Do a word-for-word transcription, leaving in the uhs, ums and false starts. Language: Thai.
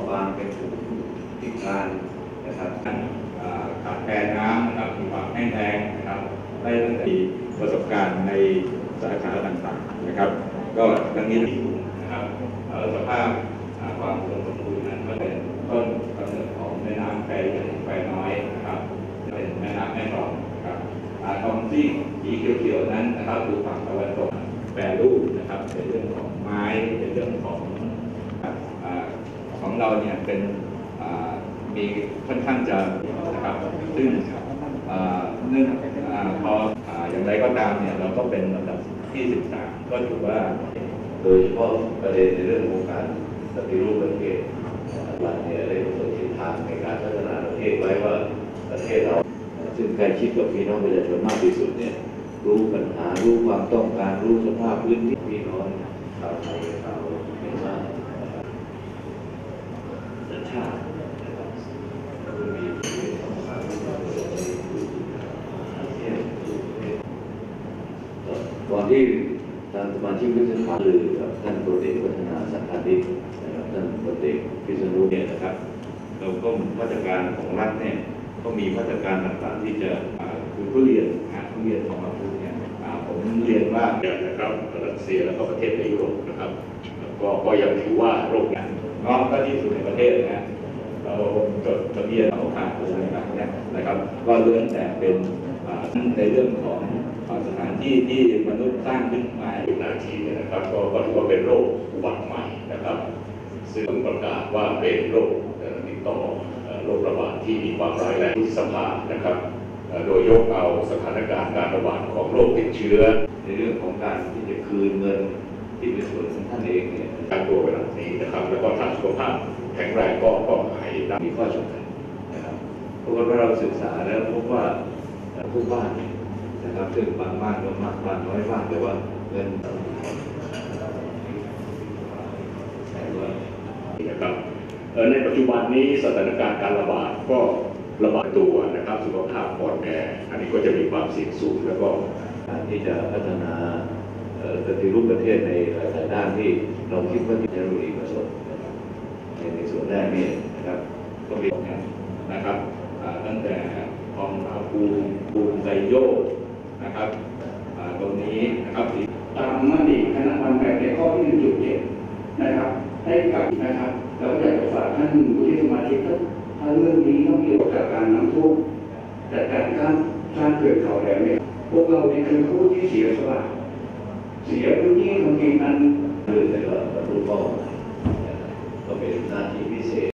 บางเป็นกลุ่มพิการนะครับขาดแคลนน้ำนะครับมีความแห้งแล้งนะครับได้ตั้งแต่ประสบการณ์ในสาขาต่างๆนะครับก็ดังนี้นะครับสภาพความอุดมสมบูรณ์นั้นก็เป็นต้นกำเนิดของแม่น้ำแควใหญ่แควน้อยนะครับเป็นแม่น้ำแม่กลองนะครับตรงที่สีเขียวๆนั้นนะครับคือฝั่งตะวันตกแปรรูปนะครับในเรื่องของไม้ในเรื่องของของเราเนี่ยเป็นมีค่อนข้างจะนะครับซึ่งเนื่องพออย่างไรก็ตามเนี่ยเราก็เป็นลำดับที่สิบสามก็ถือว่าโดยเฉพาะประเด็นในเรื่องของการปฏิรูปประเทศหลังเนี่ยได้กำหนดทิศทางในการพัฒนาประเทศไว้ว่าประเทศเราซึ่งใกล้ชิดกับพี่น้องประชาชนมากที่สุดเนี่ยรู้ปัญหารู้ความต้องการรู้สภาพพื้นที่พี่น้องชาวไทยชาวเมียนมาสัญชาติก่อนที่ทางสมาชิกวุฒิสภาหรือกับท่านพลเอกวัฒนาสังฆาธิปนะครับท่านพลเอกพิษณุเนี่ยนะครับเราก็มาตรการของรัฐเนี่ยก็มีมาตรการต่างๆที่จะคือผู้เรียนนะผู้เรียนของเราเนี่ยผมเรียนว่านะครับรัสเซียแล้วก็ประเทศในยุโรปนะครับก็ก็ยังถือว่าโรคนี้น้องก็ที่สุดในประเทศนะเราจดทะเบียนของทางอะไรต่างๆเนี่ยนะครับก็เรื่องแต่เป็นในเรื่องของสถานที่ที่มนุษย์สร้างขึ้นมาหน้าที่เนี่ยนะครับก็ถือว่าเป็นโรคอุบัติใหม่นะครับซึ่งประกาศว่าเป็นโรคติดต่อโรคระบาดที่มีความร้ายแรงที่สภานะครับโดยยกเอาสถานการณ์การระบาดของโรคติดเชื้อในเรื่องของการที่จะคืนเงินที่เป็นส่วนของท่านเองเนี่ยการตัวเวลานี้นะครับแล้วก็ทางสุขภาพแข็งแรงก็ก็ให้มีข้อจำกัดนะครับเพราะว่าเราศึกษาแล้วพบว่าทุกบ้านนะครับซึ่งบางบ้านก็มากบ้านน้อยบ้านแต่ว่าเงินนะครับในปัจจุบันนี้สถานการณ์การระบาดก็ระบาดตัวนะครับสุขภาพอ่อนแออันนี้ก็จะมีความเสี่ยงสูงแล้วก็การที่จะพัฒนาปฏิรูปประเทศในหลายๆด้านที่เราคิดว่าที่จะรู้ดีประสบในส่วนแรกนี่นะครับก็มีนะครับตั้งแต่คลองสาคูปูนไซโยนะครับตรงนี้นะครับตามมติคณะกรรมการในข้อที่ หนึ่งจุดเจ็ด นะครับให้กับนะครับเราอยากจะฝากท่านผู้ที่สมาชิกถ้าเรื่องนี้ต้องเกี่ยวกับการน้ำท่วมแต่การสร้างสร้างเขื่อนเขาแล้วเนี่ยพวกเราเนี่ยคือผู้ที่เสียสละเสียพื้นที่ทำกินอันหรือแต่ก็บรรลุเป้าหมายก็เป็นหน้าที่พิเศษ